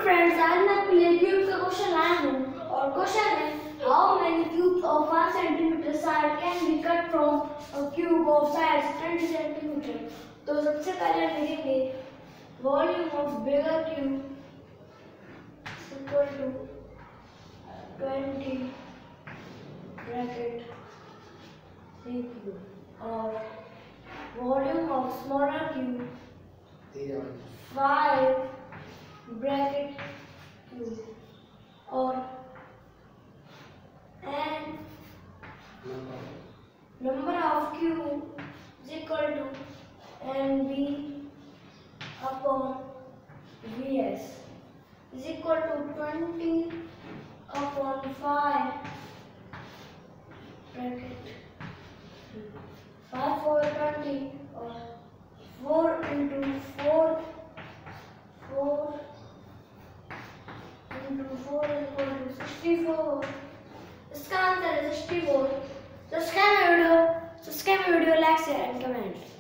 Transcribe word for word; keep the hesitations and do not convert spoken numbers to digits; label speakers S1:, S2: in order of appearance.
S1: Friends, आज मैं आपके लिए क्यूब का क्वेश्चन लाया हूँ और क्वेश्चन है how many cubes of one centimetre side can be cut from a cube of size twenty centimetre. तो सबसे पहले लिखेंगे volume of bigger cube equal to twenty bracket C cube और volume of smaller cube five bracket cube और N number of cube is equal to N B upon V S is equal to twenty upon five bracket five four twenty और four into four four into four equal to sixty four. इसका answer है sixty four. Subscribe video subscribe video like share and comment.